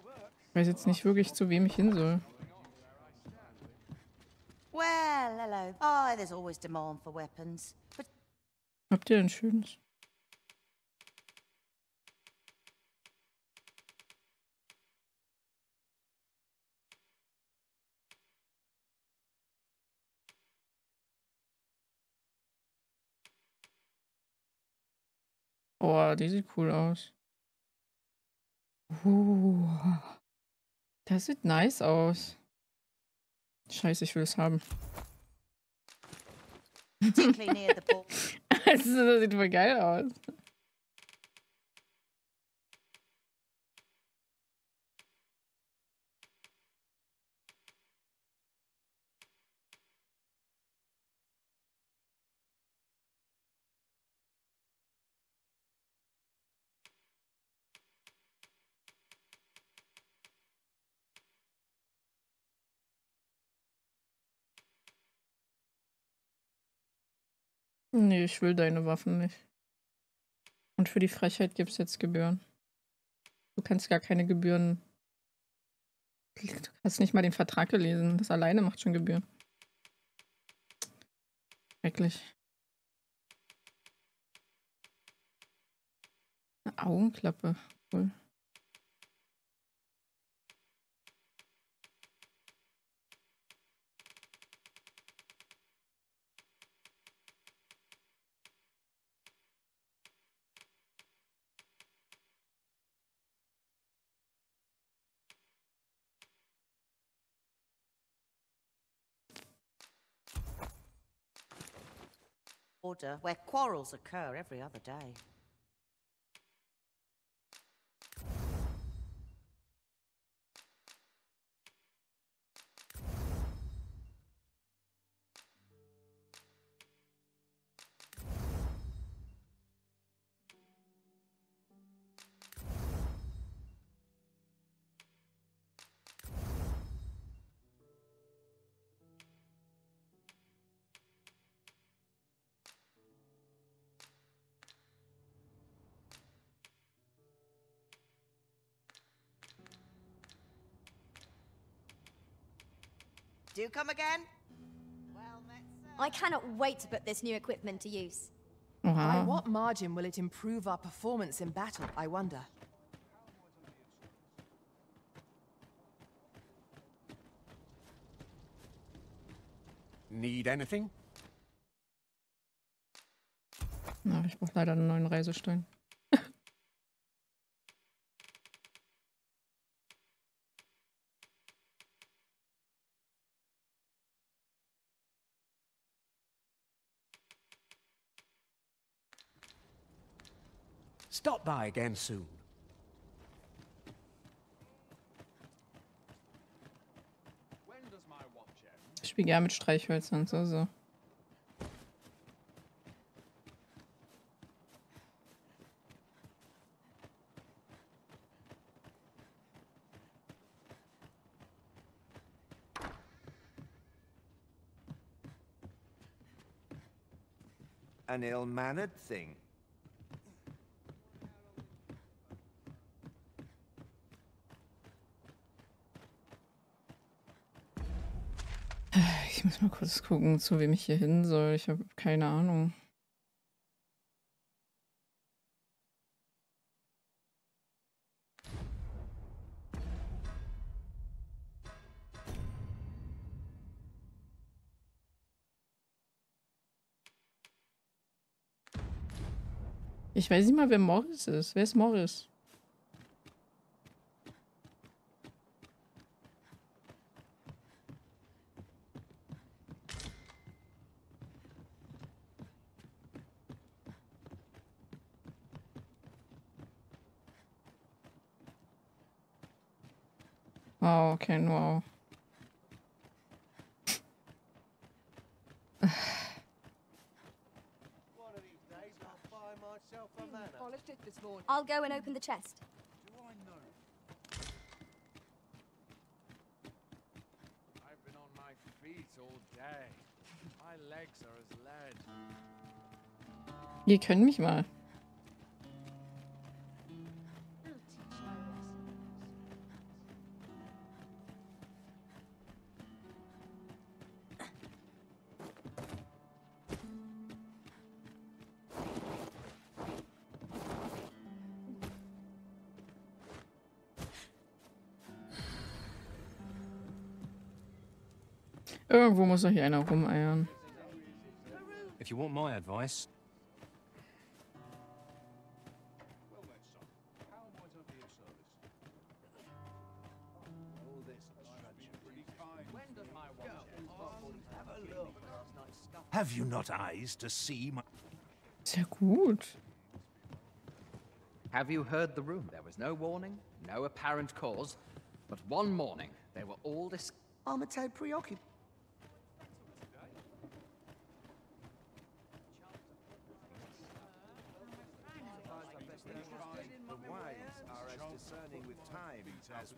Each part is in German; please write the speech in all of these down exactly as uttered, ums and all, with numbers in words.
Ich weiß jetzt nicht wirklich, zu wem ich hin soll. Well, hello. Oh, there's always demand for weapons. But Habt ihr ein schönes? Oh, die sieht cool aus. Uh, das sieht nice aus. Scheiße, ich will es haben. particularly near the port. Das sieht voll geil aus. Nee, ich will deine Waffen nicht. Und für die Frechheit gibt es jetzt Gebühren. Du kannst gar keine Gebühren. Du hast nicht mal den Vertrag gelesen. Das alleine macht schon Gebühren. Schrecklich. Eine Augenklappe. Cool. Order where quarrels occur every other day. Do you come again? Well, let's, uh... I cannot wait to put this new equipment to use. Wow. By what margin will it improve our performance in battle, I wonder? Need anything? Na, ich brauche leider einen neuen Reisestein. Stop by again soon. Ich spiele gerne mit Streichhölzern. So, so. An ill-mannered thing. Ich muss mal kurz gucken, zu wem ich hier hin soll. Ich habe keine Ahnung. Ich weiß nicht mal, wer Morris ist. Wer ist Morris? Wow, okay, wow. I'll go and open the chest. Do I know? I've been on my feet all day. My legs are as lead. Ihr könnt mich mal. Irgendwo muss doch hier einer rumeiern. If you want my advice, Have you not eyes to see my... Sehr gut. Have you heard the room? There was no warning, no apparent cause, but one morning they were all dis- Armate preoccupied. The wise are as discerning with time as...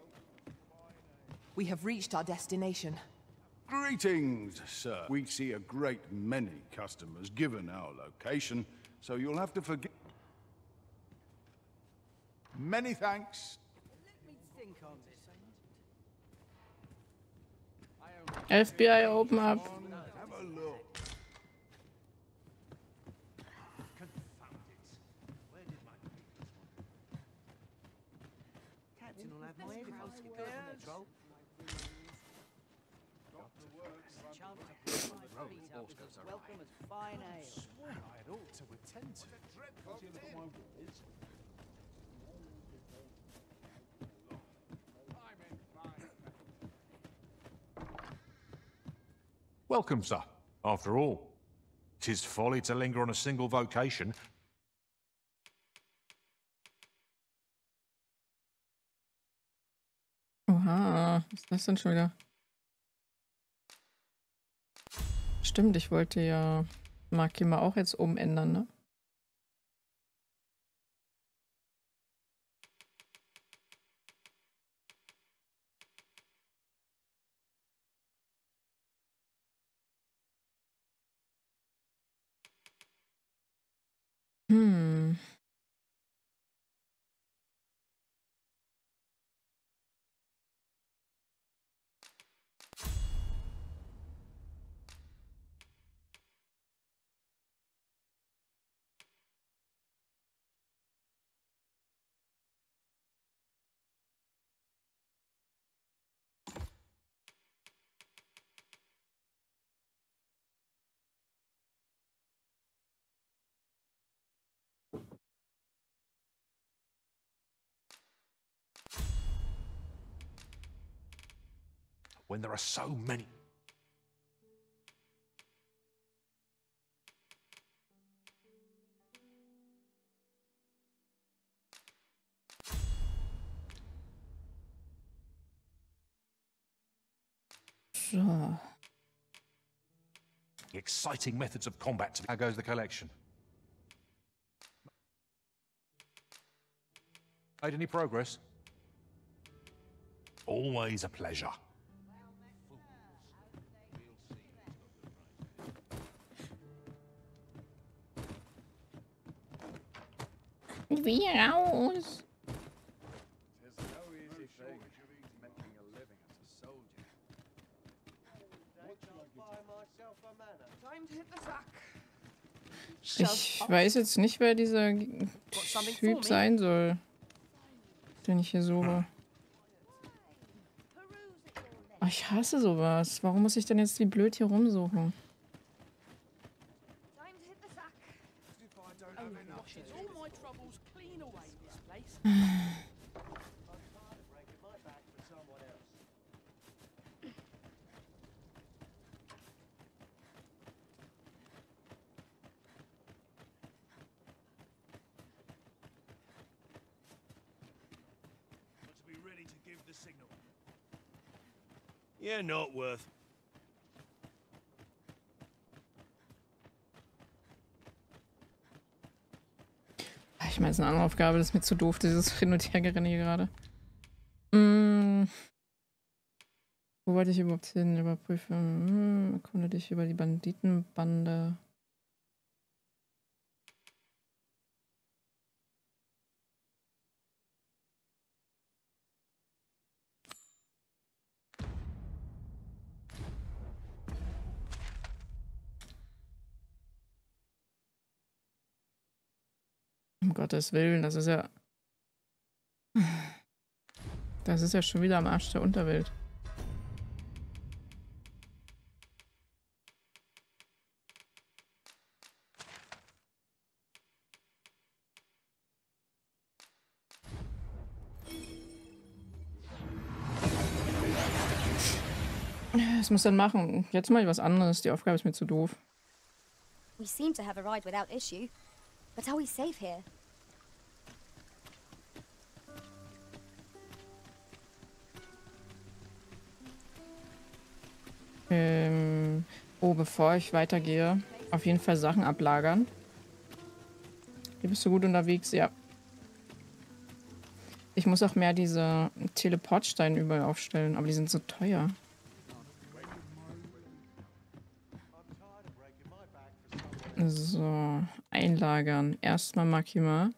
We have reached our destination. Greetings, sir. We see a great many customers given our location, so you'll have to forgive... Many thanks. F B I, open up. Have a look. Captain will have my head if I was to go from the troll. Welcome as fine ale. I ought to attend to it. Welcome, sir. After all, 'tis folly to linger on a single vocation. Oha, was ist das denn schon wieder? Stimmt, ich wollte ja Makima auch jetzt umändern, ne? Hm. When there are so many... So. exciting methods of combat to... how goes the collection? Made any progress? Always a pleasure. Wie raus? There's no easy thing making a living as a soldier. Ich weiß jetzt nicht, wer dieser Typ sein soll, den ich hier suche. Oh, ich hasse sowas. Warum muss ich denn jetzt wie blöd hier rumsuchen? Yeah, not worth. Ich meine, es ist eine andere Aufgabe, das ist mir zu doof, dieses Hin- und Hergerenne hier gerade. Mm. Wo wollte ich überhaupt hin? Überprüfen. Hm, erkunde dich über die Banditenbande. Um Gottes Willen, das ist ja... Das ist ja schon wieder am Arsch der Unterwelt. Was muss dann machen? Jetzt mache ich was anderes. Die Aufgabe ist mir zu doof. We seem to have a ride without issue. But are we safe here? Ähm, oh, bevor ich weitergehe, auf jeden Fall Sachen ablagern. Hier bist du gut unterwegs, ja. Ich muss auch mehr diese Teleportsteine überall aufstellen, aber die sind so teuer. So, einlagern. Erstmal Makima.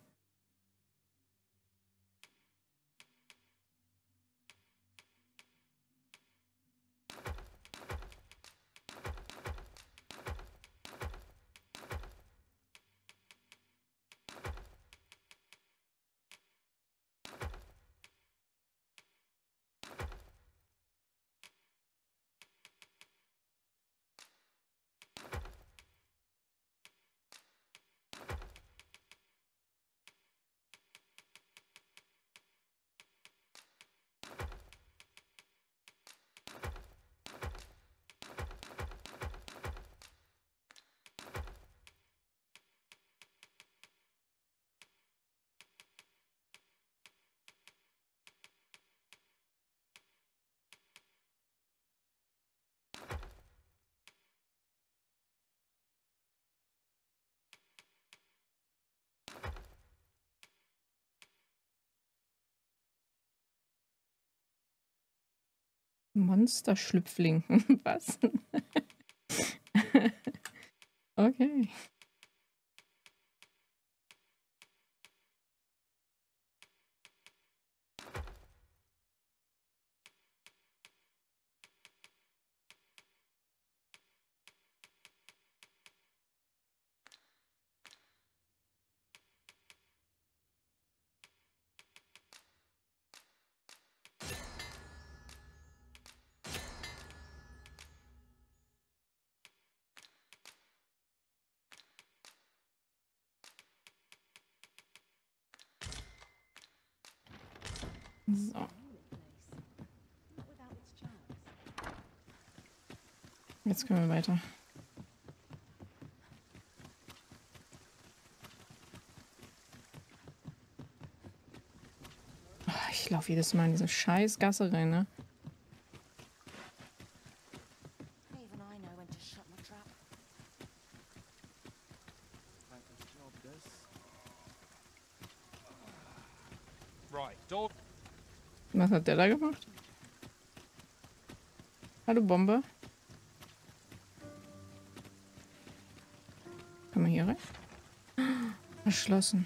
Monster-Schlüpfling. Was? Okay. So. Jetzt können wir weiter. Oh, ich laufe jedes Mal in diese scheiß Gasse rein, ne? Even I know when to shut my trap. Right, dog. Was hat der da gemacht? Hallo Bombe. Kann man hier rein? Verschlossen.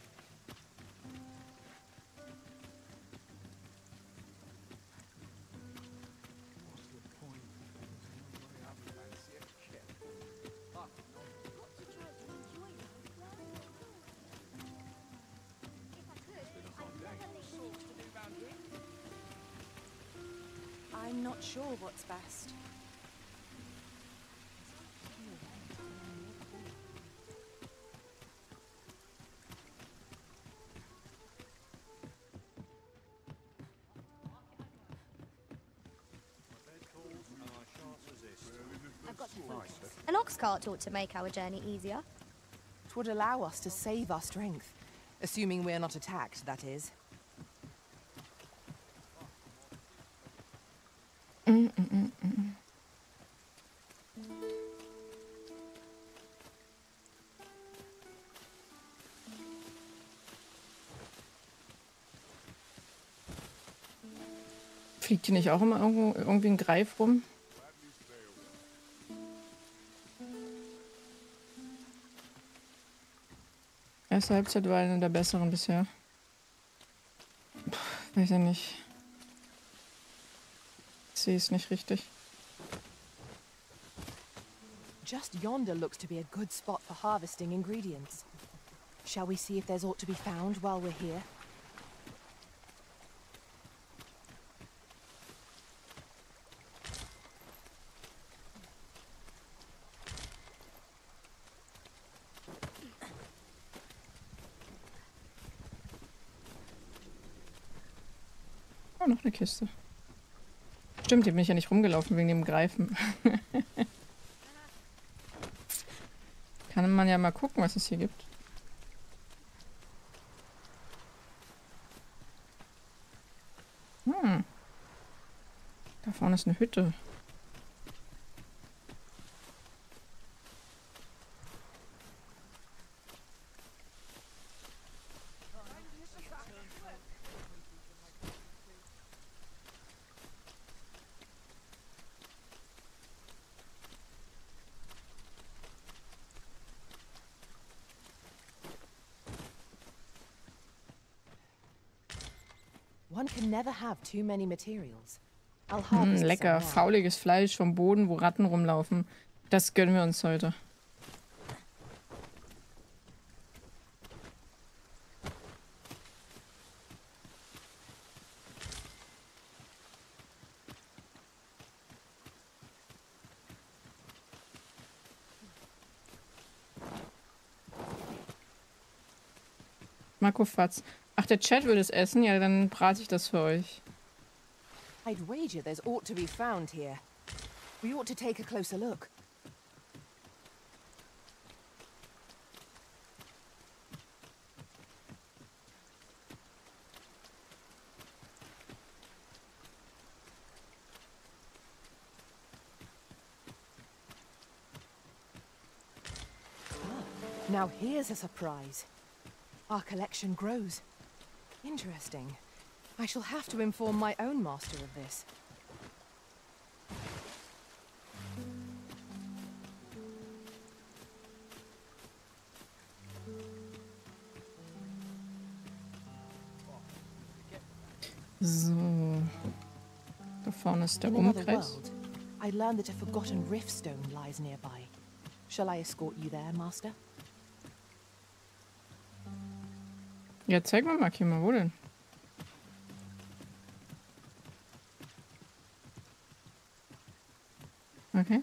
I'm not sure what's best. I've got to think. An ox cart ought to make our journey easier. It would allow us to save our strength. Assuming we're not attacked, that is. Mm, mm, mm, mm. Fliegt hier nicht auch immer irgendwo irgendwie ein Greif rum? Erste Halbzeit war eine der besseren bisher. Puh, weiß ja nicht. Ich sehe es nicht richtig. Just yonder looks to be a good spot for harvesting ingredients. Shall we see if there's aught to be found while we're here? Oh, noch eine Kiste. Stimmt, hier bin ich ja nicht rumgelaufen wegen dem Greifen. Kann man ja mal gucken, was es hier gibt. Hm. Da vorne ist eine Hütte. One can never have too many materials. I'll Hm, harvest lecker, some now. fauliges Fleisch vom Boden, wo Ratten rumlaufen. Das gönnen wir uns heute. Marco Fatz. Ach, der Chat will es essen? Ja, dann brate ich das für euch. I'd wager there's aught to be found here. We ought to take a closer look. Ah, now here's a surprise. Our collection grows. Interesting. I shall have to inform my own master of this. So. Da vorne ist der In another Umkreis. world, I learned that a forgotten riftstone lies nearby. Shall I escort you there, Master? Ja, zeig mal, Maki, mal, wo denn? Okay.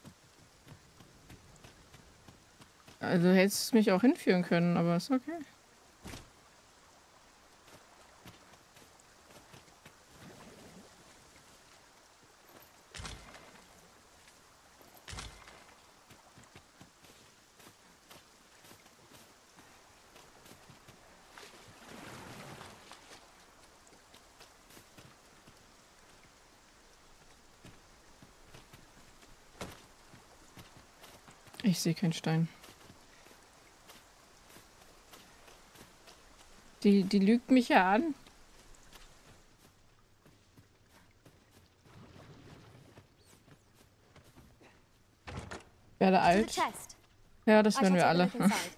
Also du hättest mich auch hinführen können, aber ist okay. Ich sehe keinen Stein. Die, die lügt mich ja an. Werde To the alt. chest. Ja, das I werden shall wir take a alle. look inside.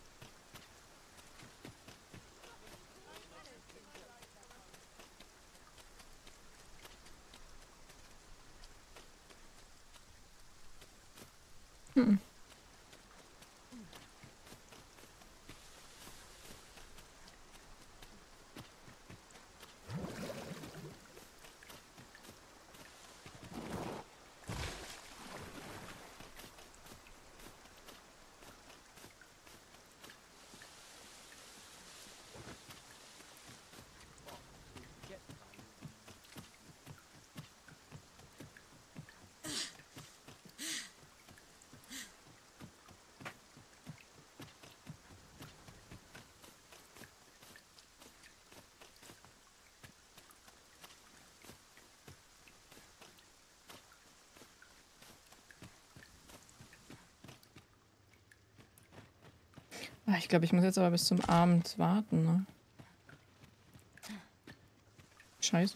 Hm. Ah, ich glaube, ich muss jetzt aber bis zum Abend warten, ne? Scheiße.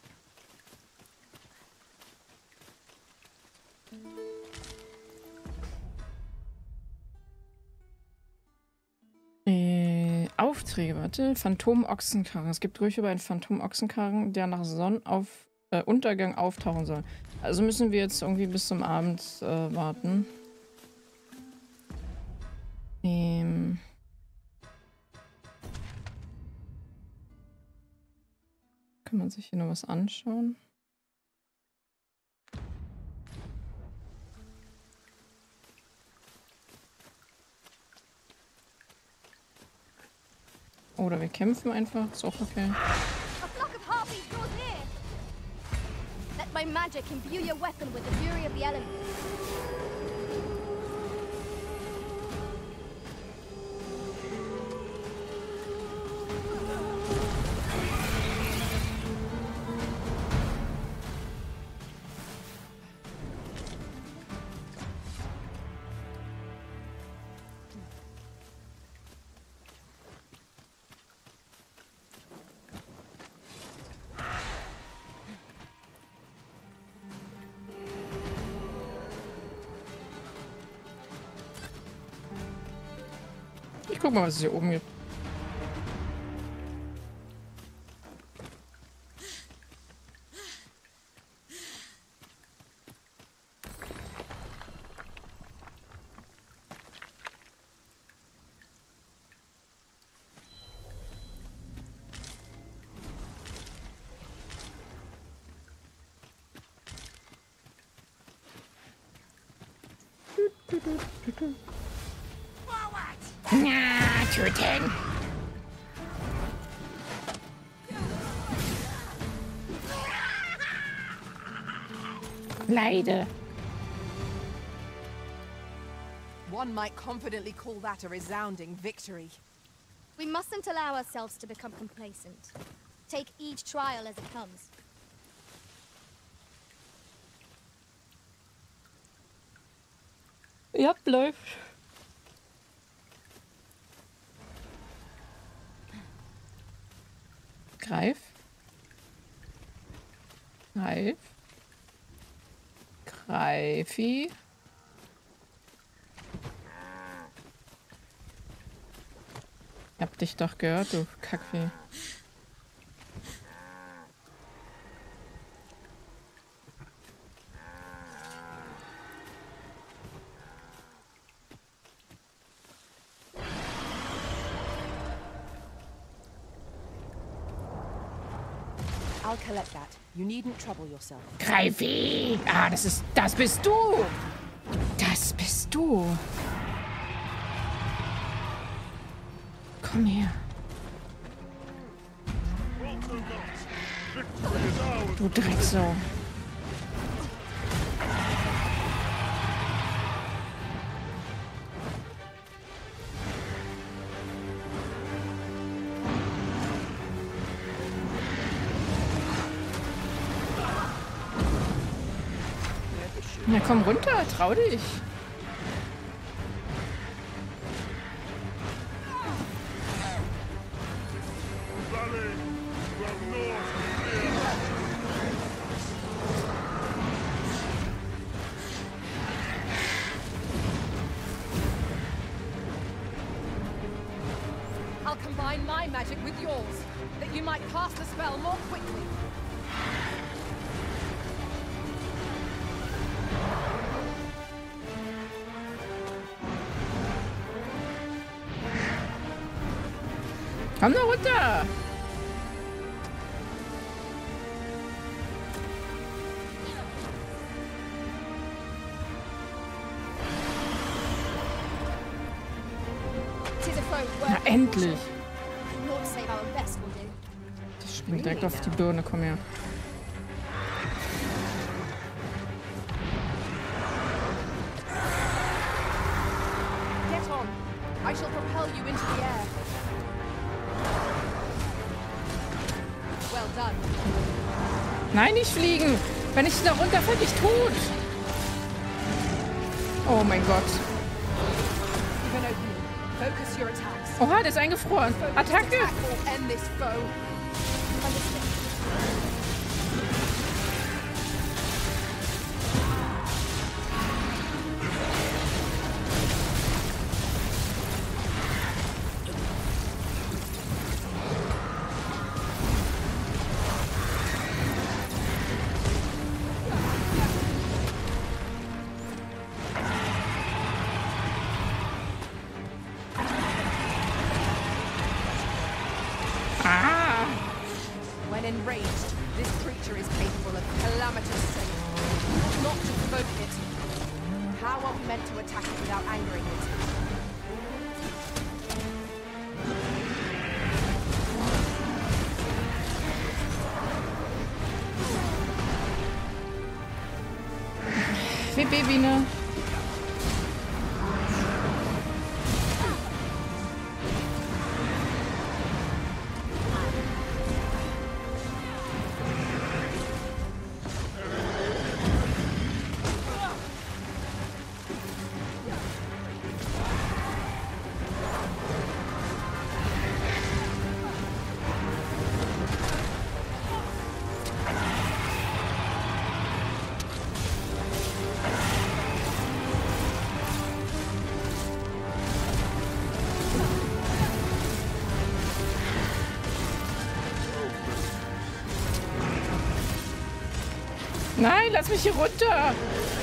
Äh, Aufträge, warte. Phantom-Ochsenkarren. Es gibt Gerüchte über einen Phantom-Ochsenkarren, der nach Sonnenauf äh, Untergang auftauchen soll. Also müssen wir jetzt irgendwie bis zum Abend äh, warten. Ähm. Kann man sich hier noch was anschauen? Oder wir kämpfen einfach, ist auch okay. A flock of harpies draws near. Let's my magic imbue your weapon with the fury of the elements. Ich guck mal, was es hier oben gibt. Na, töten! Leide. One might confidently call that a resounding victory. We mustn't allow ourselves to become complacent. Take each trial as it comes. Ja, läuft. Greif. Greif. Greifi. Ich hab dich doch gehört, du Kackvieh. I'll collect that. You needn't trouble yourself. Greifi! Ah, das ist... Das bist du! Das bist du! Komm her. Du Drecksau. Na komm runter, trau dich. I'll combine my magic with yours, that you might cast the spell more quickly. Komm da runter! Na, endlich! Ich spring direkt auf die Birne, komm her. Get on. I shall propel you into the air. Well done. Nein, nicht fliegen! Wenn ich da runterfällt, ich tot! Oh mein Gott. Oha, der ist eingefroren. Attacke! When enraged, this creature is capable of calamitous sin. Not to provoke it. How are we meant to attack it without angering it? B B-Biene. Nein, lass mich hier runter!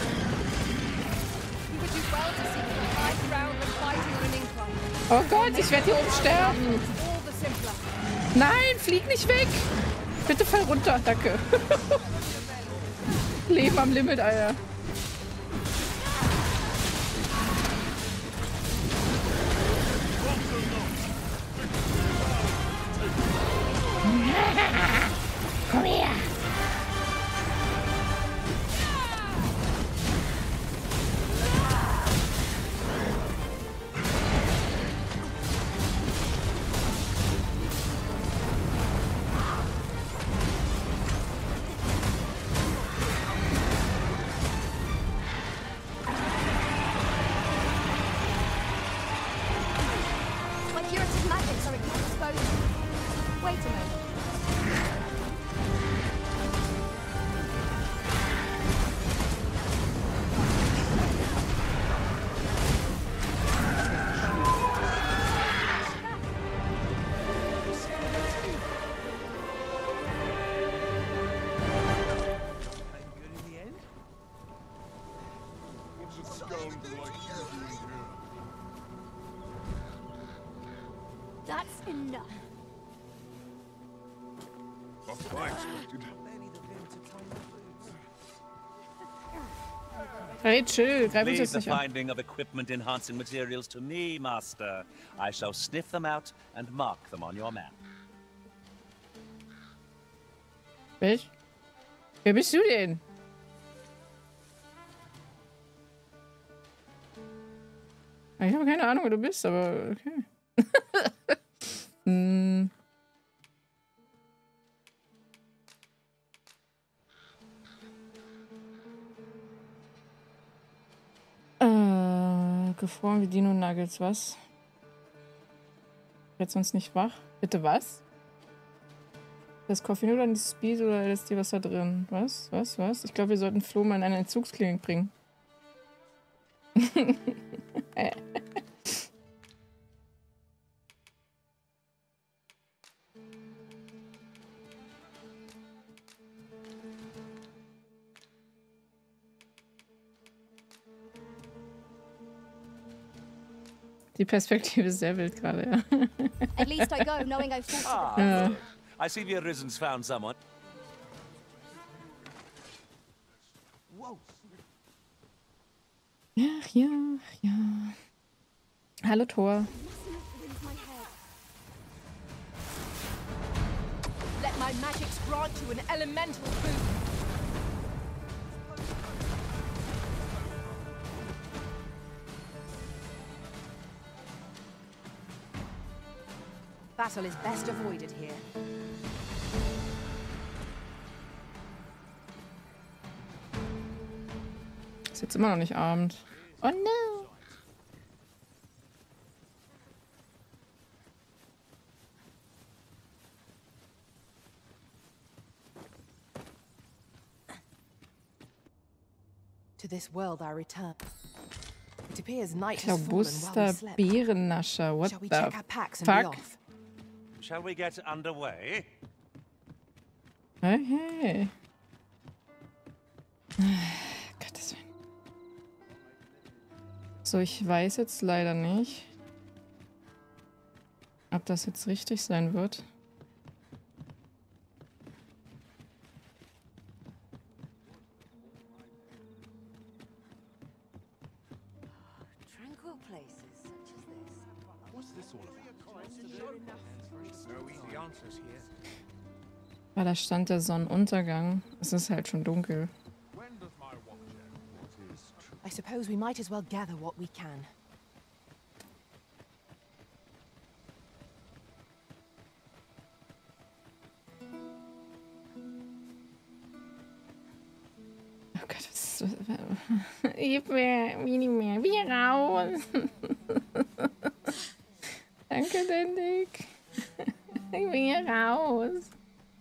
Oh Gott, ich werde hier oben sterben! Nein, flieg nicht weg! Bitte fall runter, danke. Leben am Limit, Alter. Komm her! That's enough. Hey, chill, greif uns Leave jetzt the nicht an. finding of equipment enhancing materials to me, Master. I shall sniff them out and mark them on your map. Wer? Wer bist du denn? Ich habe keine Ahnung, wer du bist, aber okay. hm. Äh, gefroren wie Dino-Nuggets, was? Jetzt sonst nicht wach? Bitte was? Das Koffein oder die Speed oder ist die was da drin? Was? Was? Was? Ich glaube, wir sollten Flo mal in eine Entzugsklinik bringen. äh. Die Perspektive ist sehr wild gerade, ja. At least I go knowing I've sorted Ah, it. Ja. good. I see the Arisen's found someone. Ach ja, ach ja. Hallo Thor. Let my magics grant you an elemental boost. Battle is best avoided here. Ist jetzt immer noch nicht Abend. Oh no. To this world I return. It appears night has fallen while we Klabuster slept. Bärennascher. What Shall we the check our packs and be fuck? off? Shall we get underway? Hey, hey. Gottes Willen. So, ich weiß jetzt leider nicht, ob das jetzt richtig sein wird. Tranquil places such as this. What's this all about? No easy answers here. Weil da stand der Sonnenuntergang. Es ist halt schon dunkel. When does my watch end? What is I suppose we might as well gather what we can. Oh Gott, was ist das? Ich will wie nicht mehr. Wie raus. Danke, Dendik. Ich will hier raus.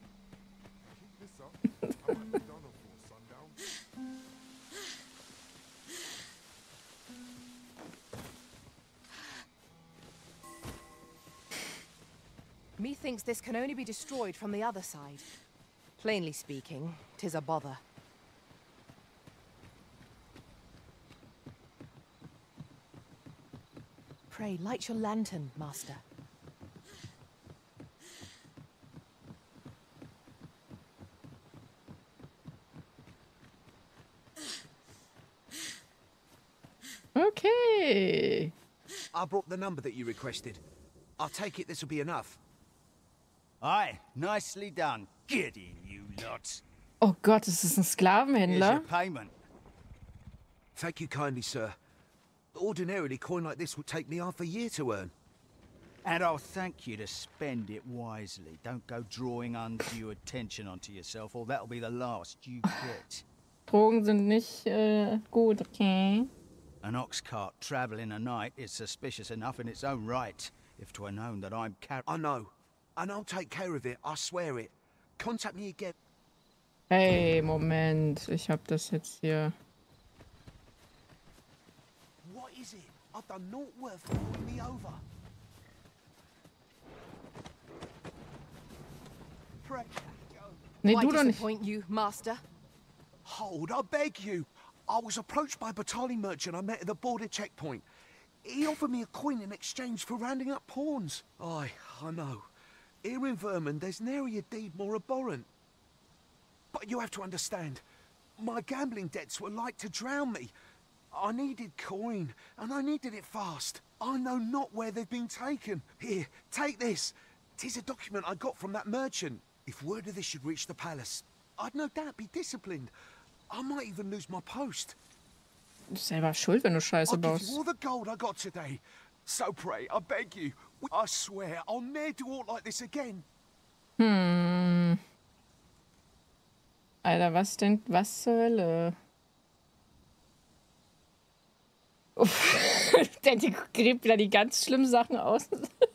Methinks this can only be destroyed from the other side. Plainly speaking, 'tis a bother. Pray, light your lantern, Master. Okay. I brought the number that you requested. I'll take it this will be enough. Aye, nicely done. Get in, you lot. Oh Gott, ist das ein Here's Sklavenhändler? your payment. Thank you kindly, sir. Ordinarily, coin like this would take me half a year to earn. And I'll thank you to spend it wisely. Don't go drawing undue attention onto yourself, or that'll be the last you get. Drogen sind nicht äh, gut, okay? An ox cart travelling a night is suspicious enough in its own right, if 'twere known that I'm car- I know. And I'll take care of it, I swear it. Contact me again. Hey, Moment. Ich hab das jetzt hier. What is it? I've done naught worth pulling me over. Pray. Nee, Why du doch nicht. disappoint you, Master? Hold, I beg you. I was approached by a Batali merchant I met at the border checkpoint. He offered me a coin in exchange for rounding up pawns. Aye, I know. Here in Vermund, there's nary a deed more abhorrent. But you have to understand, my gambling debts were like to drown me. I needed coin, and I needed it fast. I know not where they've been taken. Here, take this. 'Tis a document I got from that merchant. If word of this should reach the palace, I'd no doubt be disciplined. I might even lose my post. Du bist selber schuld, wenn du Scheiße I'll give baust. you all the gold I got today. So pray, I beg you. I swear, I'll ne'er do aught like this again. Hm. Alter, was denn? Was zur Hölle? Uff. Der gräbt wieder die ganz schlimmen Sachen aus.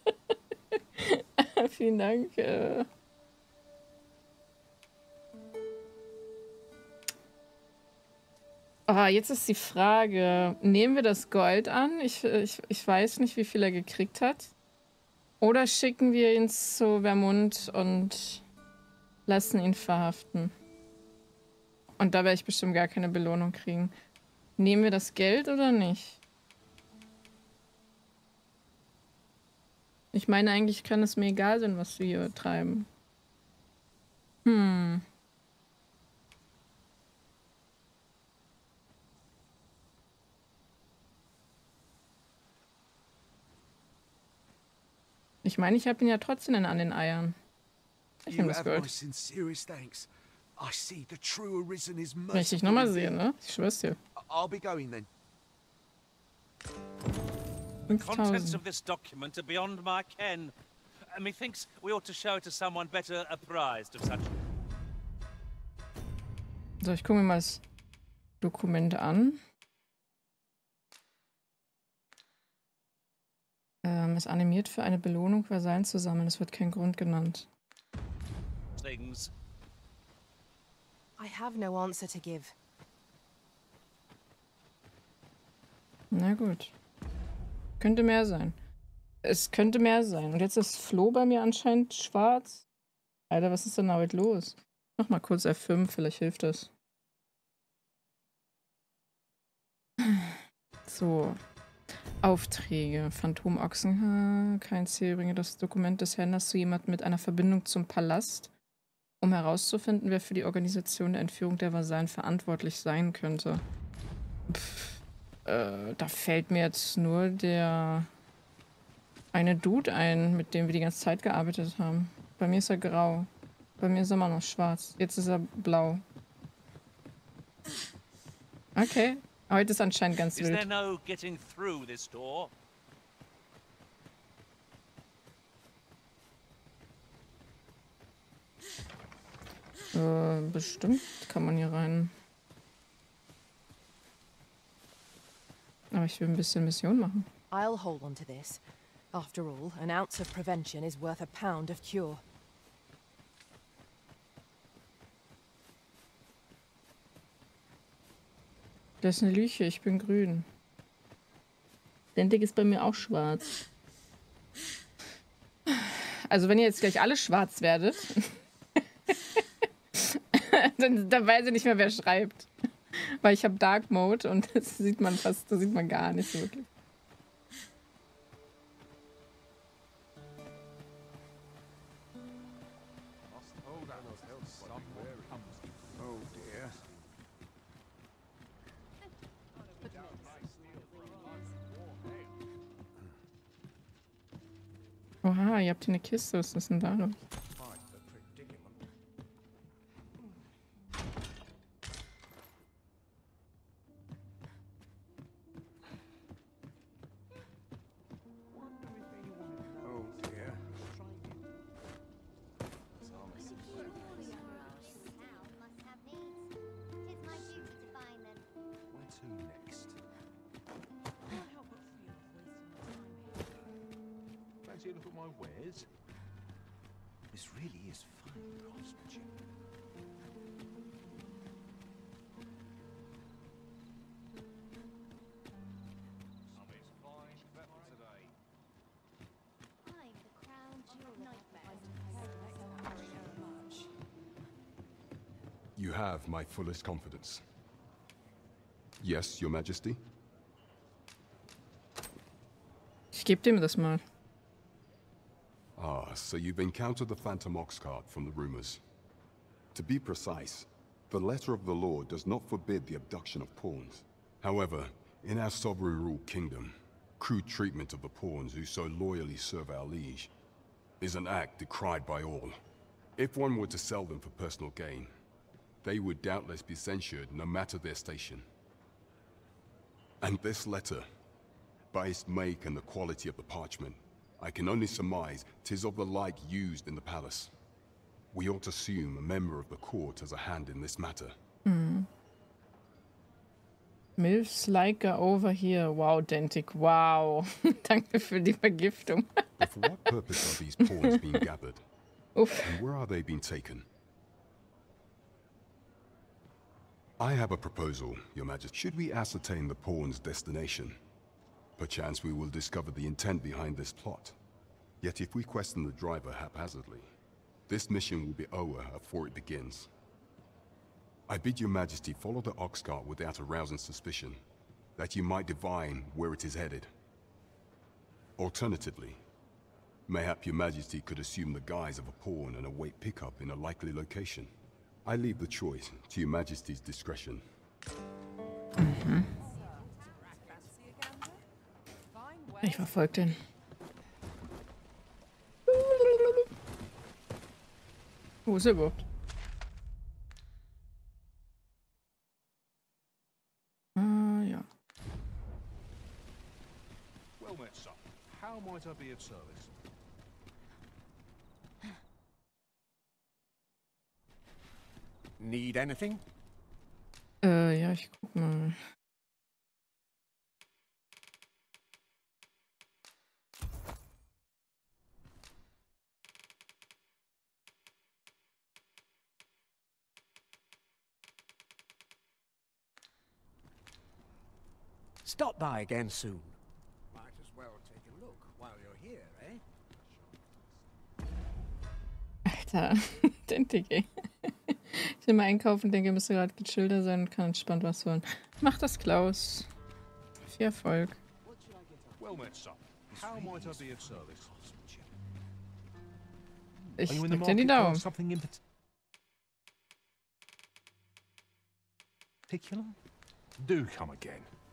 Vielen Dank. Äh. Ah, jetzt ist die Frage, nehmen wir das Gold an? Ich, ich, ich weiß nicht, wie viel er gekriegt hat. Oder schicken wir ihn zu Vermund und lassen ihn verhaften. Und da werde ich bestimmt gar keine Belohnung kriegen. Nehmen wir das Geld oder nicht? Ich meine, eigentlich kann es mir egal sein, was wir hier treiben. Hm. Ich meine, ich habe ihn ja trotzdem an den Eiern. Ich nehme das Gold. Wenn ich dich nochmal sehe, ne? Ich schwör's dir. I'll be going then. The contents of this document are beyond my ken. Uh, methinks we ought to show it to someone better apprised of such. So, ich gucke mir mal das Dokument an. Ähm, es animiert für eine Belohnung Vasallen zu sammeln. Es wird kein Grund genannt. Things. I have no answer to give. Na gut. Könnte mehr sein. Es könnte mehr sein. Und jetzt ist Flo bei mir anscheinend schwarz. Alter, was ist denn damit los? Mach mal kurz F fünf, vielleicht hilft das. So. Aufträge. Phantomochsen. Kein Ziel. Bringe das Dokument des Händlers zu jemandem mit einer Verbindung zum Palast, um herauszufinden, wer für die Organisation der Entführung der Vasallen verantwortlich sein könnte. Pff, äh, da fällt mir jetzt nur der eine Dude ein, mit dem wir die ganze Zeit gearbeitet haben. Bei mir ist er grau. Bei mir ist er immer noch schwarz. Jetzt ist er blau. Okay. Heute ist anscheinend ganz Is there wild. no getting through this door? Äh, bestimmt kann man hier rein. Aber ich will ein bisschen Mission machen. I'll hold on to this. After all, an ounce of prevention is worth a pound of cure. Das ist eine Lüche, ich bin grün. Dentik ist bei mir auch schwarz. Also wenn ihr jetzt gleich alle schwarz werdet, dann, dann weiß ich nicht mehr, wer schreibt. Weil ich habe Dark Mode und das sieht man fast, das sieht man gar nicht so wirklich. Oh dear. Oha, ihr habt hier eine Kiste, was ist denn da los? Oh dear. Where to next? Fancy a look at my wares? This really is fine craftsmanship. You have my fullest confidence. Yes, Your Majesty? Ich gebe dem das mal. Ah, so you've encountered the Phantom Ox cart from the rumors. To be precise, the letter of the law does not forbid the abduction of pawns. However, in our sovereign rule kingdom, crude treatment of the pawns who so loyally serve our liege is an act decried by all. If one were to sell them for personal gain, they would doubtless be censured no matter their station. And this letter, by its make and the quality of the parchment, I can only surmise 'tis of the like used in the palace. We ought to assume a member of the court has a hand in this matter. Mhm. Milf's Leica over here. Wow, Dentik, wow. Danke für die Vergiftung. But for what purpose are these pawns being gathered? Uff. And where are they being taken? I have a proposal, Your Majesty. Should we ascertain the pawn's destination, perchance we will discover the intent behind this plot. Yet if we question the driver haphazardly, this mission will be over before it begins. I bid Your Majesty follow the ox cart without arousing suspicion, that you might divine where it is headed. Alternatively, mayhap Your Majesty could assume the guise of a pawn and await pickup in a likely location. I leave the choice to Your Majesty's discretion. Mhm. Ich verfolge den. Wo ist er überhaupt? Ah, ja. Well met, son. How might I be of service? Need anything? Äh, ja, ich guck mal. Stop by again soon. Might as well take a look while you're here, eh? Alter, Dentik, ey. Ich will mal einkaufen, denke, müsste gerade gechillter sein und kann entspannt was holen. Mach das, Klaus. Viel Erfolg. Well met, son. How might I be of service? Ich Are you in the drück dir die market for Daumen. something in particular? Do come again.